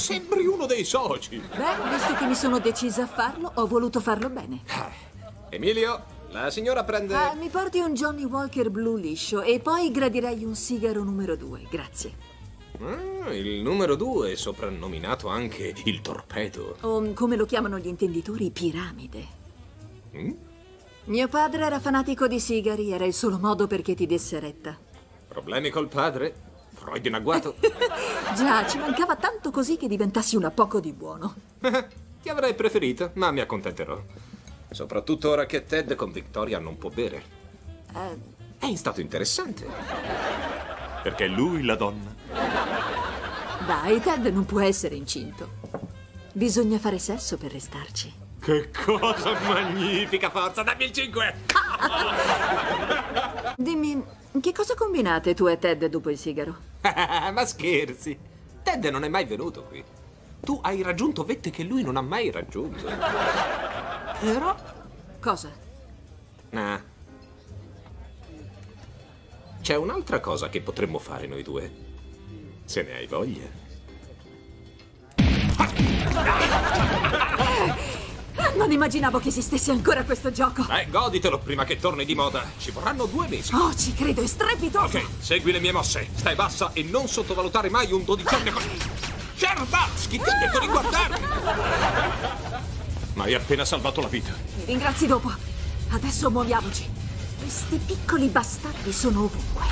sembri uno dei soci. Beh, visto che mi sono decisa a farlo, ho voluto farlo bene. Emilio, la signora prende... Mi porti un Johnny Walker blu liscio e poi gradirei un sigaro numero 2, grazie. Il numero 2 è soprannominato anche il torpedo. O, come lo chiamano gli intenditori, piramide. Mio padre era fanatico di sigari, era il solo modo perché ti desse retta. Problemi col padre? Freud in agguato? Già, ci mancava tanto così che diventassi una poco di buono. Ti avrei preferito, ma mi accontenterò. Soprattutto ora che Ted con Victoria non può bere. È stato interessante. Perché è lui la donna. Dai, Ted non può essere incinto. Bisogna fare sesso per restarci. Che cosa magnifica, forza, dammi il 5! Dimmi, che cosa combinate tu e Ted dopo il sigaro? Ma scherzi, Ted non è mai venuto qui. Tu hai raggiunto vette che lui non ha mai raggiunto. Però... Cosa? C'è un'altra cosa che potremmo fare noi due. Se ne hai voglia. Non immaginavo che esistesse ancora questo gioco. Goditelo prima che torni di moda. Ci vorranno 2 mesi. Oh, ci credo, è strepitoso. Ok, segui le mie mosse. Stai bassa e non sottovalutare mai un dodicenne così. Scherbatsky, ti ho detto di guardarmi. Ma hai appena salvato la vita. Mi ringrazi dopo. Adesso muoviamoci. Questi piccoli bastardi sono ovunque.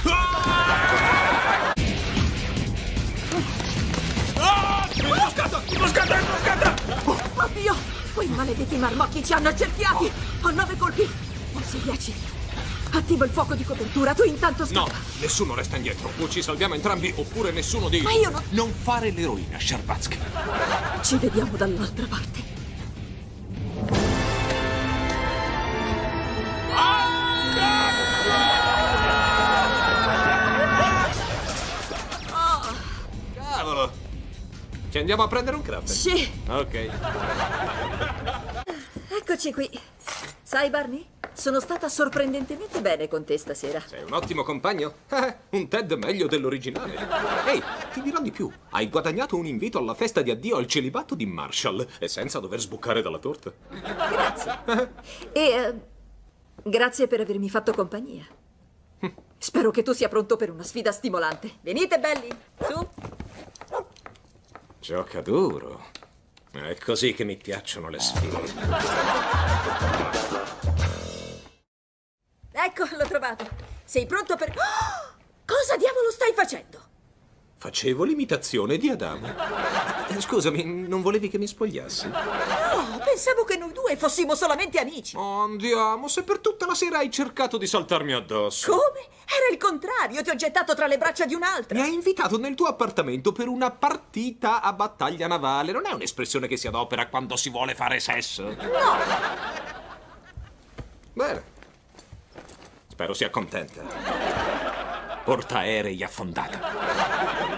Imboscata! Imboscata! Imboscata! Oddio! Quei maledetti marmocchi ci hanno accerchiati! Ho 9 colpi! Forse 10. Attivo il fuoco di copertura, tu intanto scappa. No, nessuno resta indietro. O ci salviamo entrambi, oppure nessuno di... Ma io no... Non fare l'eroina, Scherbatsky. Ci vediamo dall'altra parte. Cavolo! Ci andiamo a prendere un caffè? Sì. Ok. Eccoci qui. Sai, Barney? Sono stata sorprendentemente bene con te stasera. Sei un ottimo compagno. Un Ted meglio dell'originale. Ehi, ti dirò di più. Hai guadagnato un invito alla festa di addio al celibato di Marshall e senza dover sbucare dalla torta. Grazie. Grazie per avermi fatto compagnia. Spero che tu sia pronto per una sfida stimolante. Venite, belli. Su. Gioca duro. È così che mi piacciono le sfide. Ecco, l'ho trovato. Sei pronto per... Oh! Cosa diavolo stai facendo? Facevo l'imitazione di Adamo. Scusami, non volevi che mi spogliassi? No, pensavo che noi due fossimo solamente amici. Oh, andiamo, se per tutta la sera hai cercato di saltarmi addosso. Come? Era il contrario, ti ho gettato tra le braccia di un'altra. Mi hai invitato nel tuo appartamento per una partita a battaglia navale. Non è un'espressione che si adopera quando si vuole fare sesso? No. Bene. Spero sia contenta. Portaerei affondata.